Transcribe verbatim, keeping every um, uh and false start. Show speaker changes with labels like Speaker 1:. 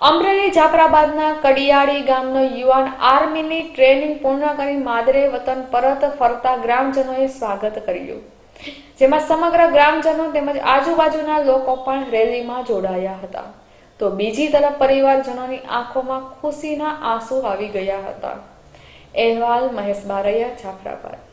Speaker 1: અમરેલી જાફરાબાદના કડિયાળી ગામનો યુવાન આર્મીની ટ્રેનિંગ પૂર્ણ કરી માદરે વતન પરત ફરતા ગ્રામજનોએ સ્વાગત કર્યું, જેમાં સમગ્ર ગ્રામજનો તેમજ આજુબાજુના લોકો પણ રેલીમાં જોડાયા હતા. તો બીજી તરફ પરિવારજનોની આંખોમાં ખુશીના આંસુ આવી ગયા હતા. અહેવાલ મહેશ બારૈયા, જાફરાબાદ.